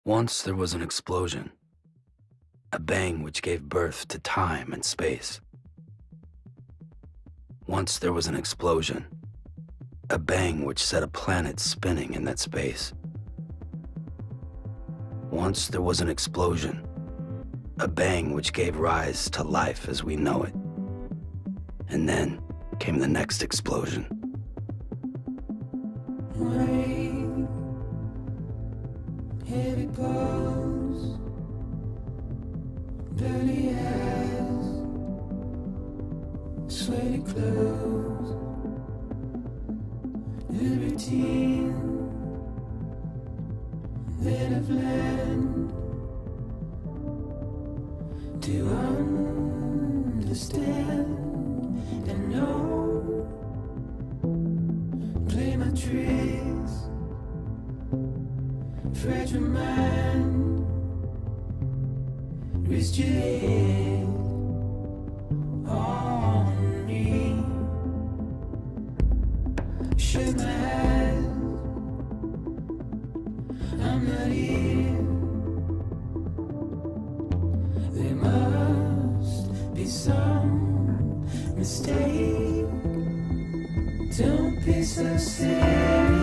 Once there was an explosion, a bang which gave birth to time and space. Once there was an explosion, a bang which set a planet spinning in that space. Once there was an explosion, a bang which gave rise to life as we know it. And then came the next explosion. Rain, heavy goes, dirty eyes, sweaty clothes, the routine that I've learned to understand and know. Play my tricks, fragile mind, risk your head on me. Shut my eyes, I'm not here. There must be some mistake. Don't be so serious.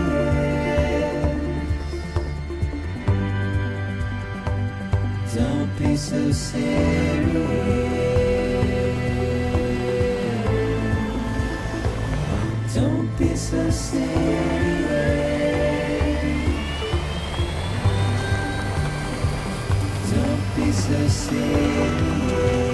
Don't be so serious. Don't be so serious. Don't be so serious.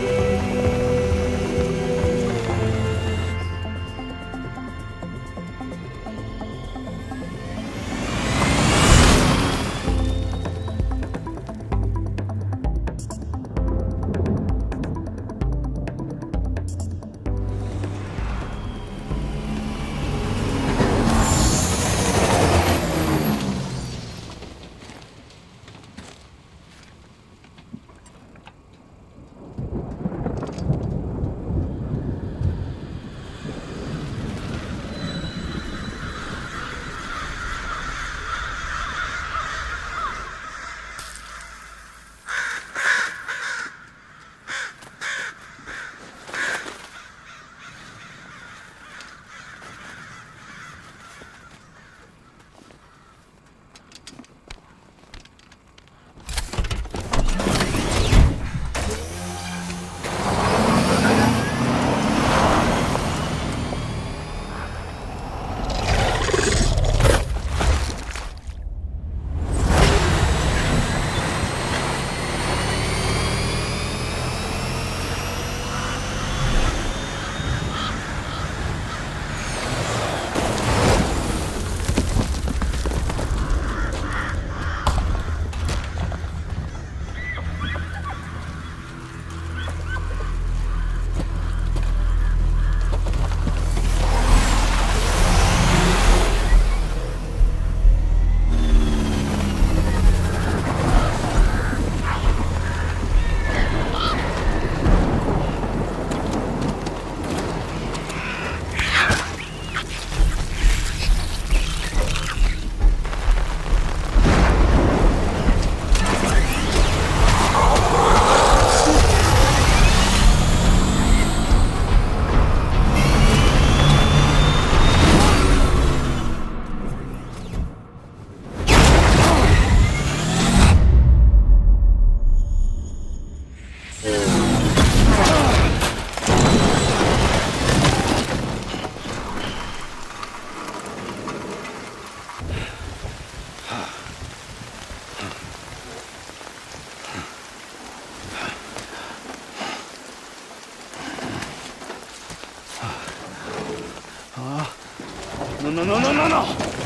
No.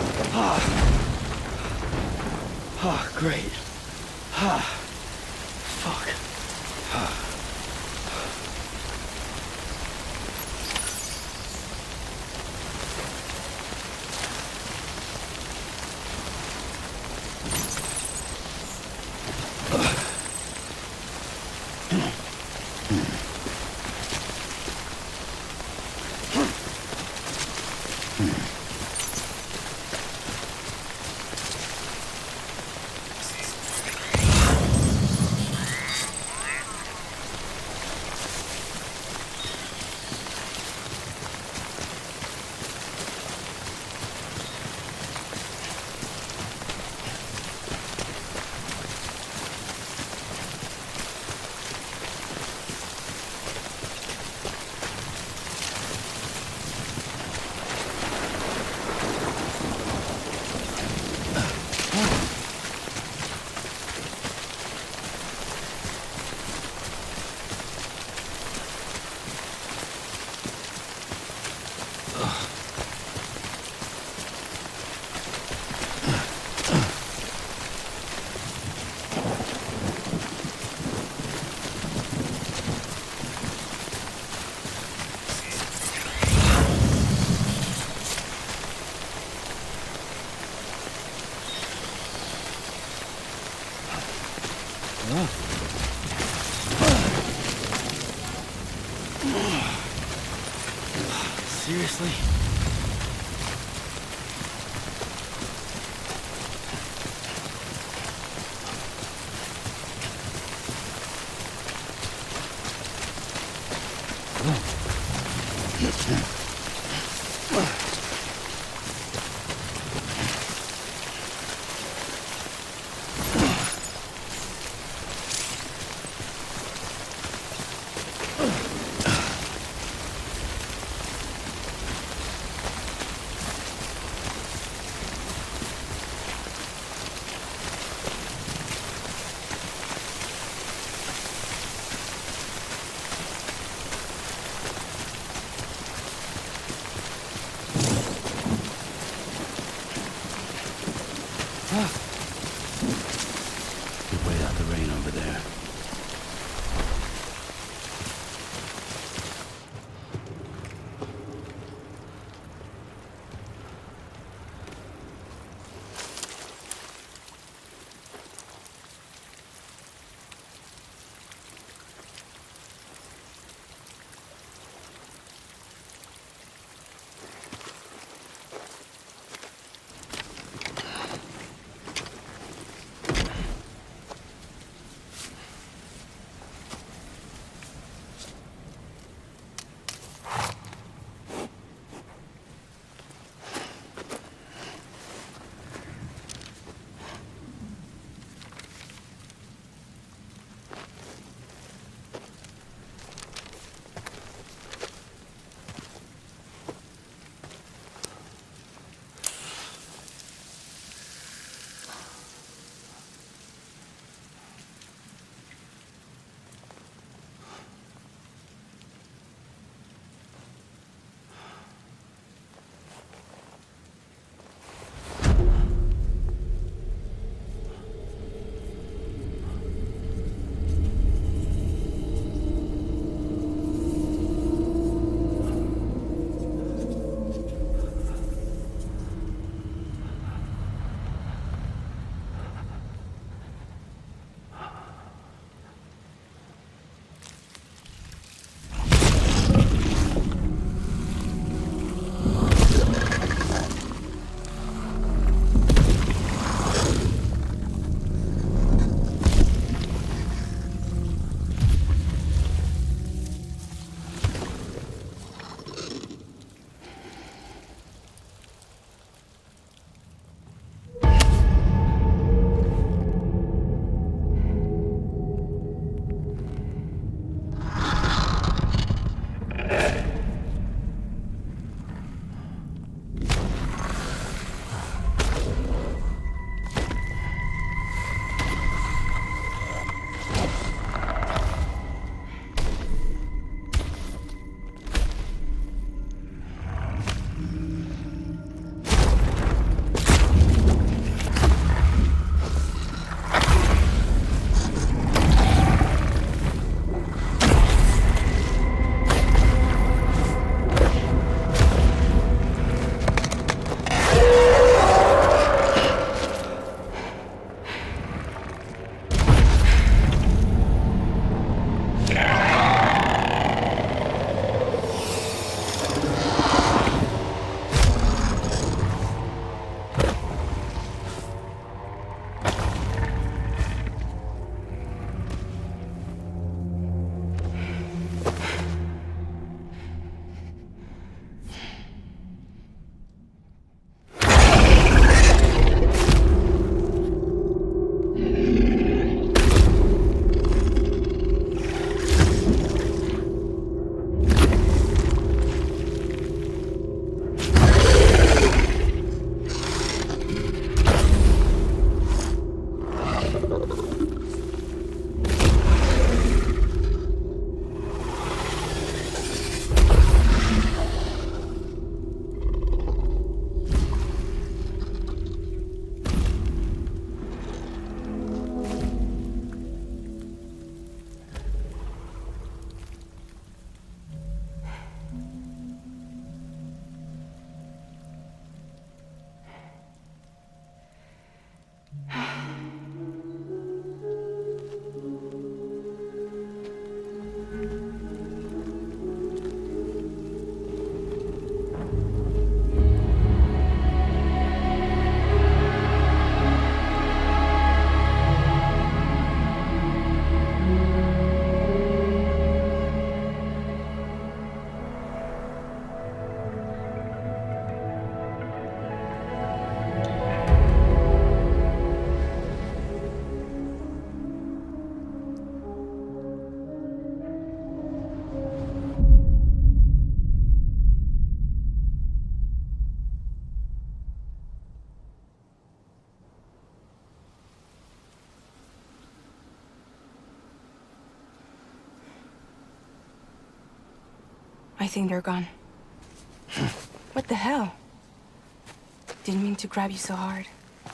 Great. Fuck. Seriously? Could wait out the rain over there. I think they're gone. What the hell? Didn't mean to grab you so hard.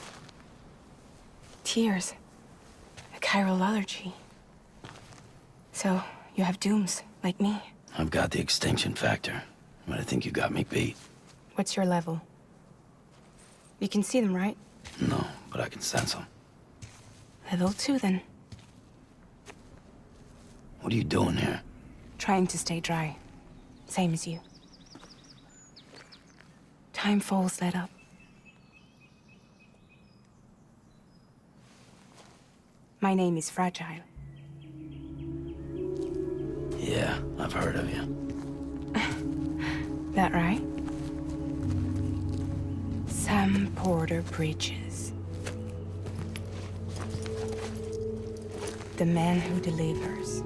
Tears. A chiral allergy. So, you have dooms, like me. I've got the extinction factor, but I think you got me beat. What's your level? You can see them, right? No, but I can sense them. Level 2, then. What are you doing here? Trying to stay dry. Same as you. Time falls let up. My name is Fragile. Yeah, I've heard of you. That right? Sam Porter Bridges. The man who delivers.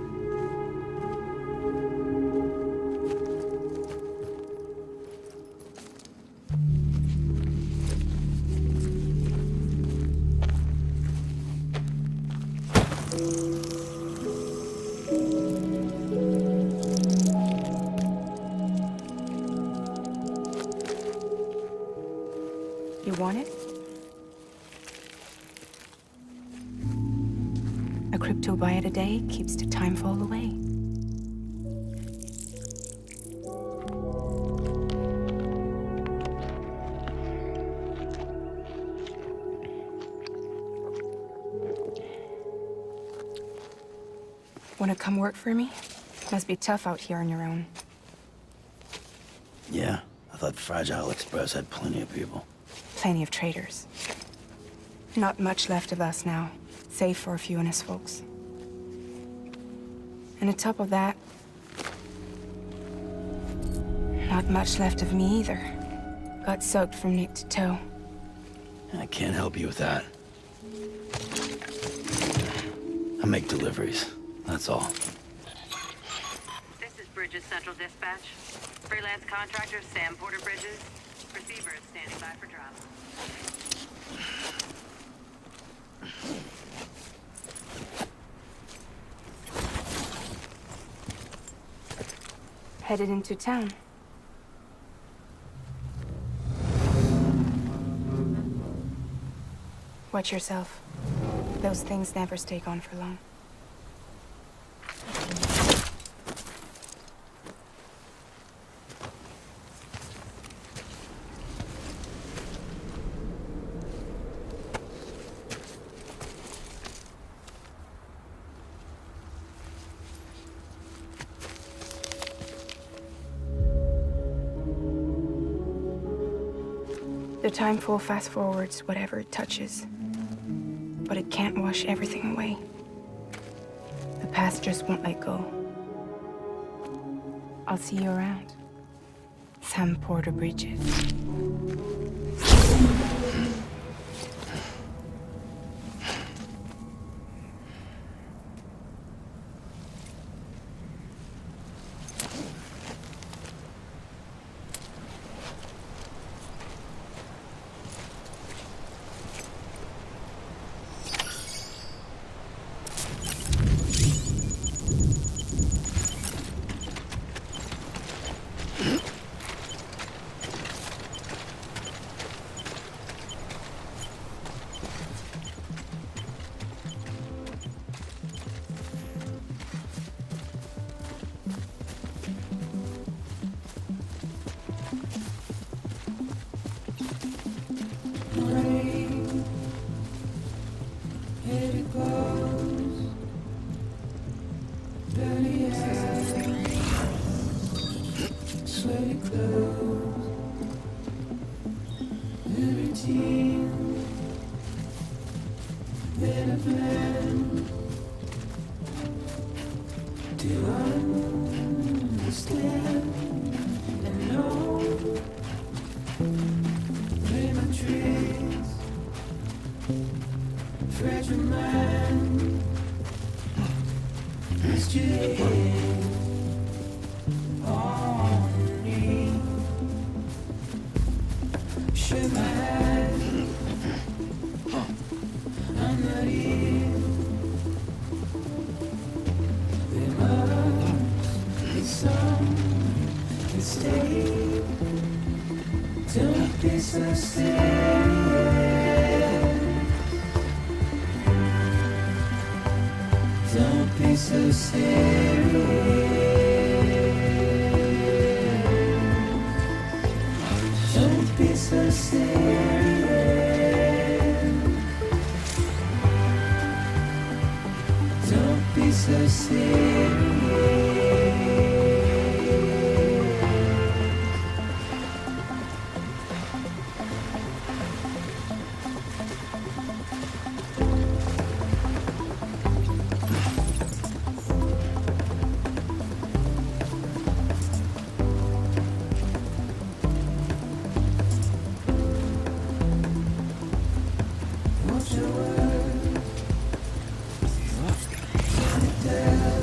You want it? A crypto byte a day keeps the time fall away. Wanna come work for me? Must be tough out here on your own. Yeah, I thought Fragile Express had plenty of people. Plenty of traitors. Not much left of us now, save for a few honest folks. And on top of that, not much left of me either. Got soaked from neck to toe. I can't help you with that. I make deliveries, that's all. This is Bridges Central Dispatch. Freelance contractor Sam Porter Bridges. Receiver is standing by for drop. Headed into town. Watch yourself. Those things never stay gone for long. The timefall fast forwards whatever it touches, but it can't wash everything away. The past just won't let go. I'll see you around. Sam Porter Bridges. Here it goes. Dirty eyes, sweaty clothes, the routine, then a plan. Do I understand and know where my tricks? Fragile mind, mischief on me. Shut my eyes, I'm not here. There must be some can stay. Don't be so serious. Don't be so serious. Don't be so serious. Don't be so serious. Watch your words. Turn it down.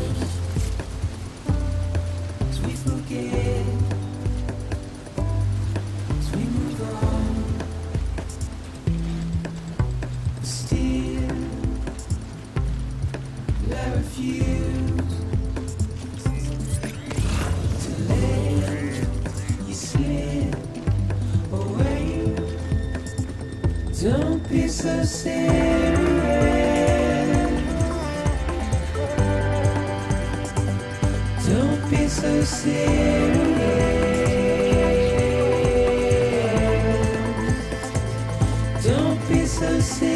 As we forget, as we move on. Still, I refuse to let you slip away. Don't be so serious. Don't be so serious. Don't be so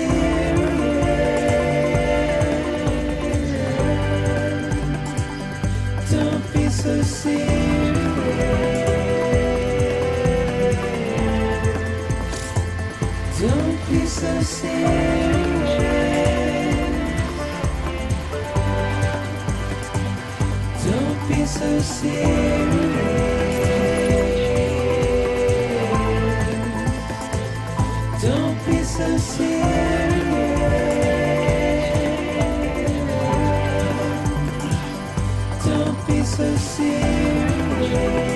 serious. Don't be so serious. Don't be so serious. Don't be so serious. Don't be so serious. Don't be so serious.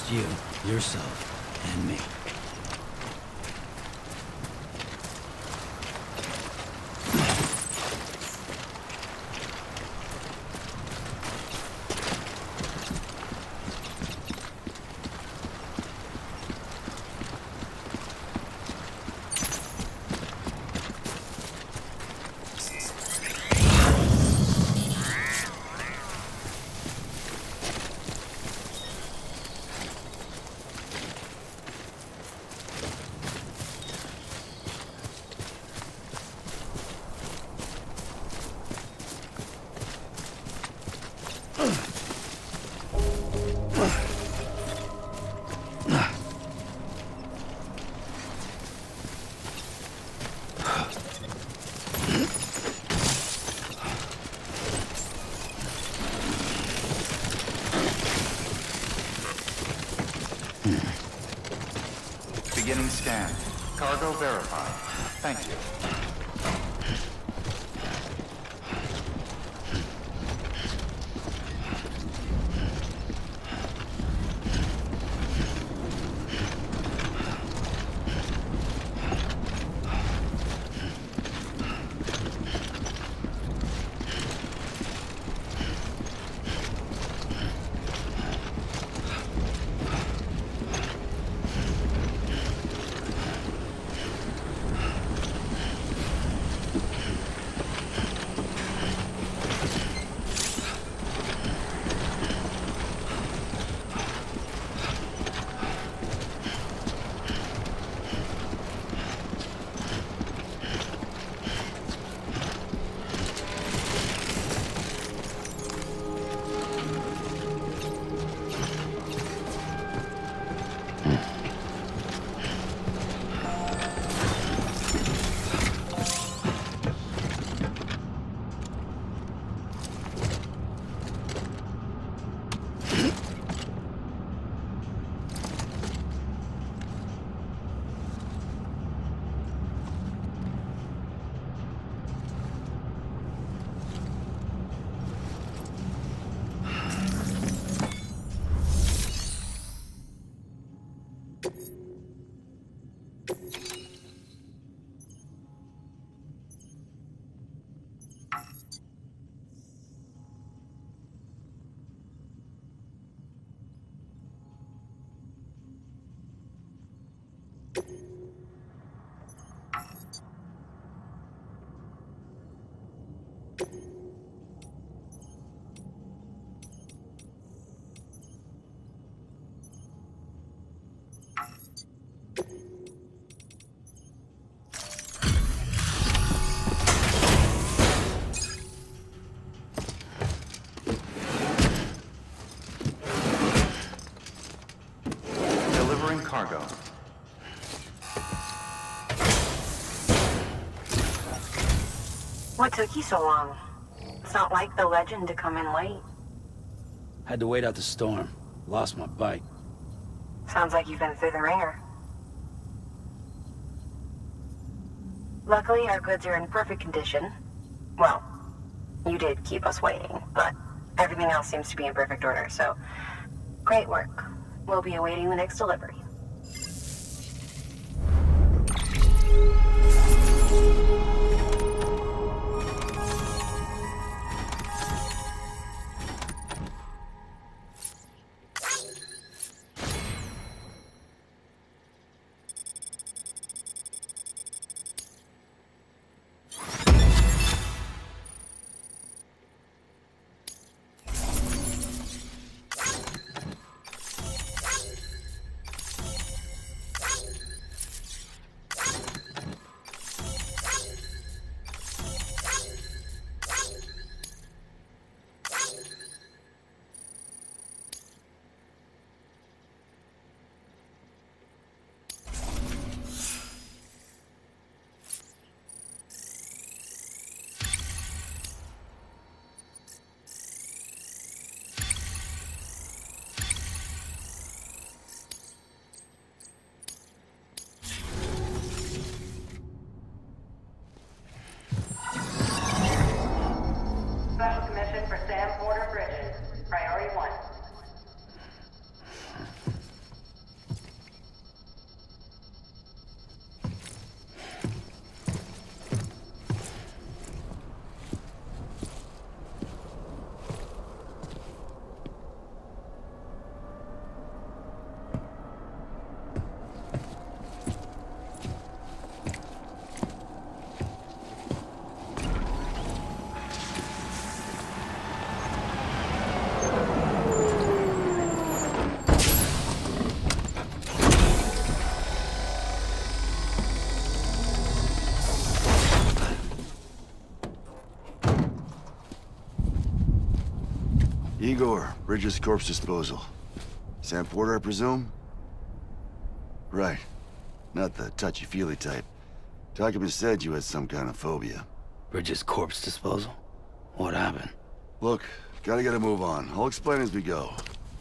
just you, yourself, and me. Beginning scan. Cargo verified. Thank you. Cargo. What took you so long? It's not like the legend to come in late. Had to wait out the storm. Lost my bike. Sounds like you've been through the ringer. Luckily, our goods are in perfect condition. Well, you did keep us waiting, but everything else seems to be in perfect order, so great work. We'll be awaiting the next delivery. Igor, Bridges Corpse Disposal. Sam Porter, I presume? Right. Not the touchy-feely type. Document said you had some kind of phobia. Bridges corpse disposal? What happened? Look, gotta get a move on. I'll explain as we go.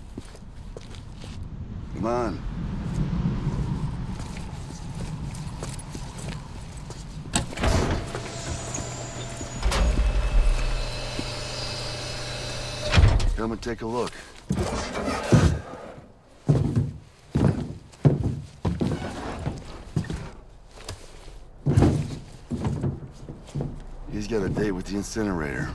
Come on. Come and take a look. He's got a date with the incinerator.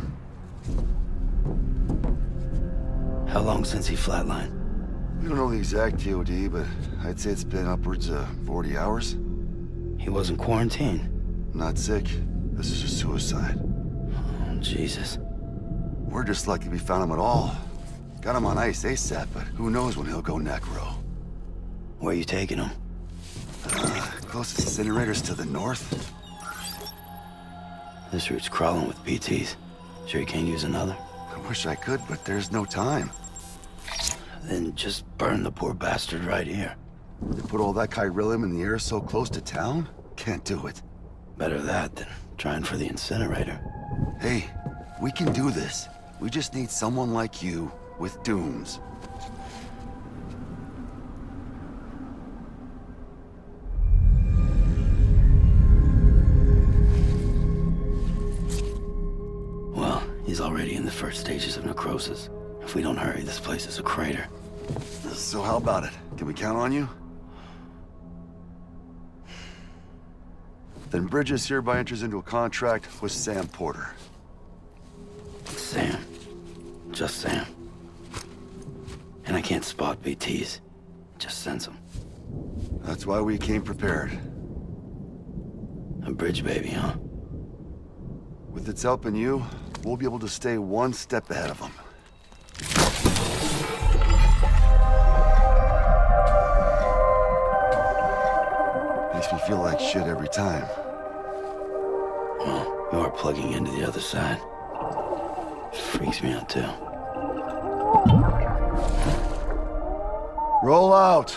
How long since he flatlined? We don't know the exact TOD, but I'd say it's been upwards of 40 hours. He wasn't quarantined. Not sick. This is a suicide. Oh, Jesus. We're just lucky we found him at all. Got him on ice ASAP, but who knows when he'll go necro. Where you taking him? Closest incinerators to the north. This route's crawling with PTs. Sure you can't use another? I wish I could, but there's no time. Then just burn the poor bastard right here. They put all that chiralium in the air so close to town? Can't do it. Better that than trying for the incinerator. Hey, we can do this. We just need someone like you with dooms. Well, he's already in the first stages of necrosis. If we don't hurry, this place is a crater. So how about it? Can we count on you? Then Bridges hereby enters into a contract with Sam Porter. Sam. Just Sam. And I can't spot BTs. Just sense them. That's why we came prepared. A bridge baby, huh? With its help in you, we'll be able to stay one step ahead of them. Makes me feel like shit every time. Well, you are plugging into the other side. Freaks me out, too. Roll out!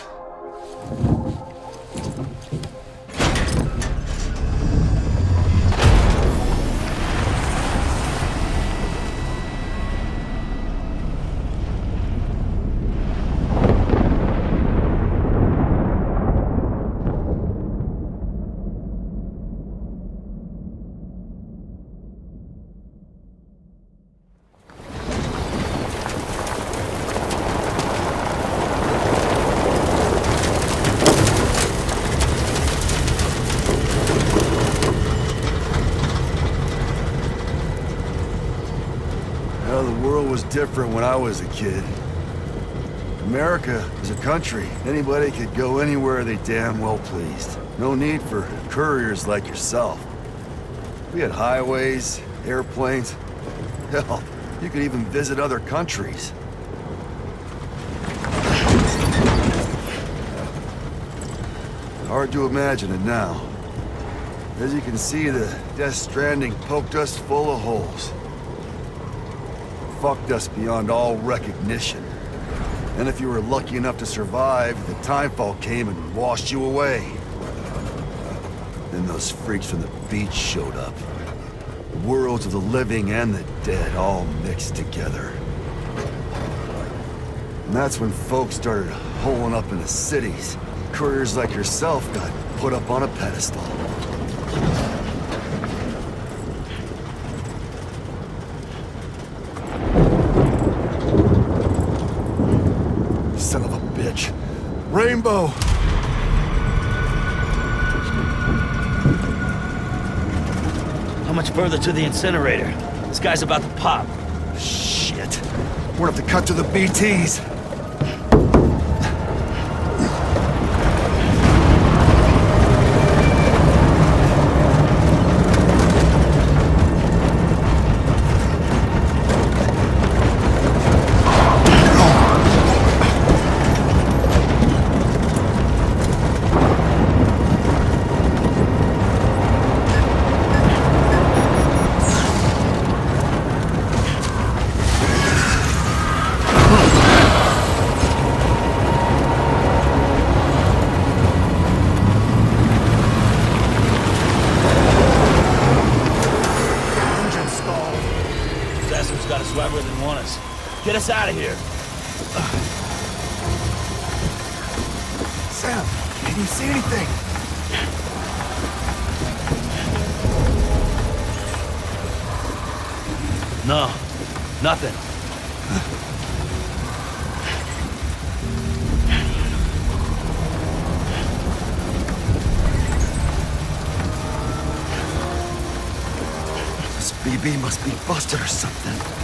Different when I was a kid. America is a country. Anybody could go anywhere they damn well pleased. No need for couriers like yourself. We had highways, airplanes. Hell, you could even visit other countries. Hard to imagine it now. As you can see, the Death Stranding poked us full of holes. Fucked us beyond all recognition. And if you were lucky enough to survive, the timefall came and washed you away. Then those freaks from the beach showed up. The worlds of the living and the dead all mixed together. And that's when folks started holing up into cities. Couriers like yourself got put up on a pedestal. Son of a bitch. Rainbow! How much further to the incinerator? This guy's about to pop. Shit. We're gonna have to cut to the BTs. Get us out of here. Sam, can you see anything? No, nothing. This BB must be busted or something.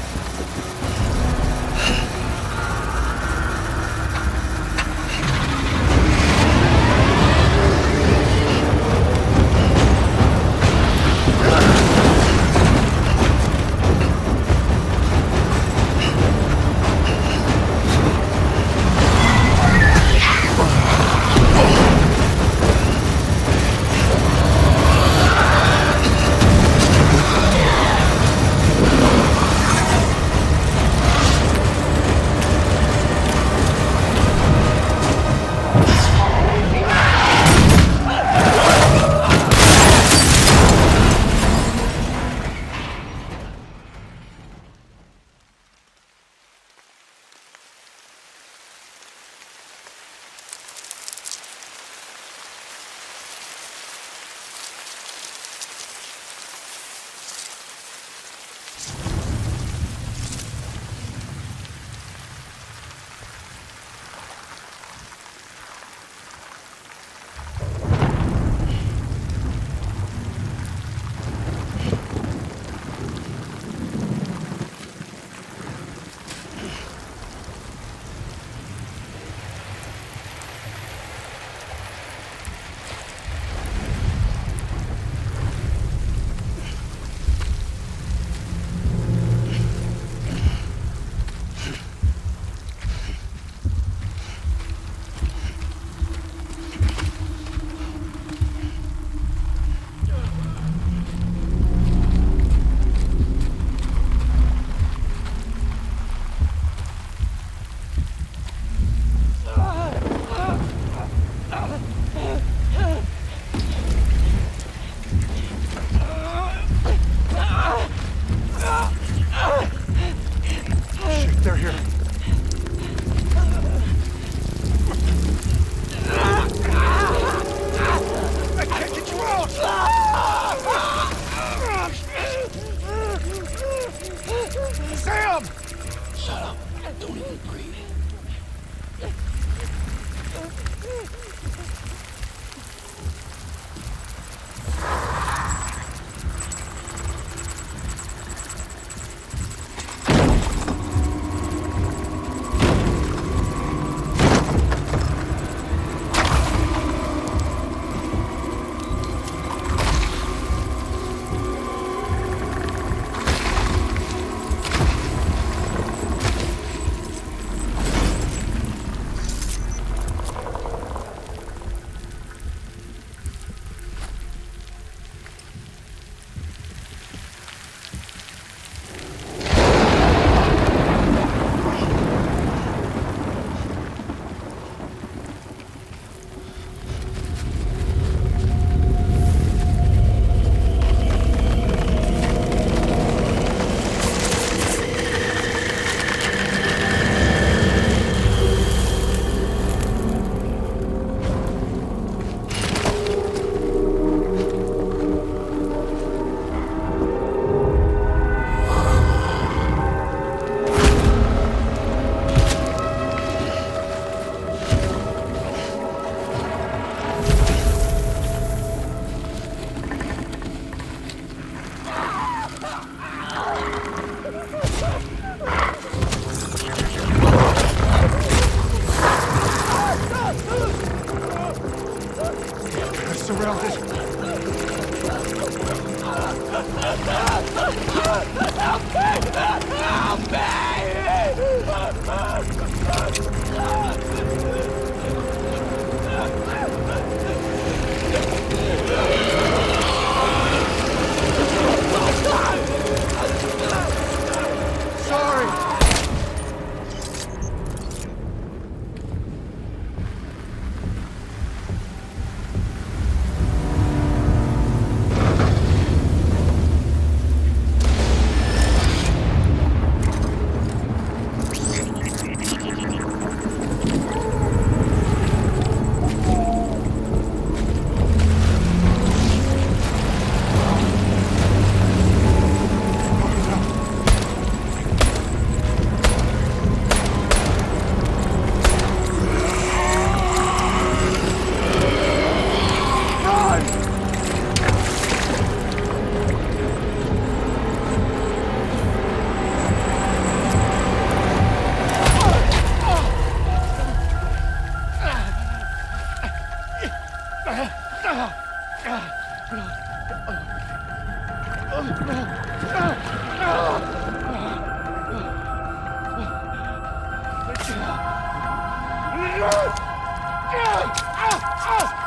Ah!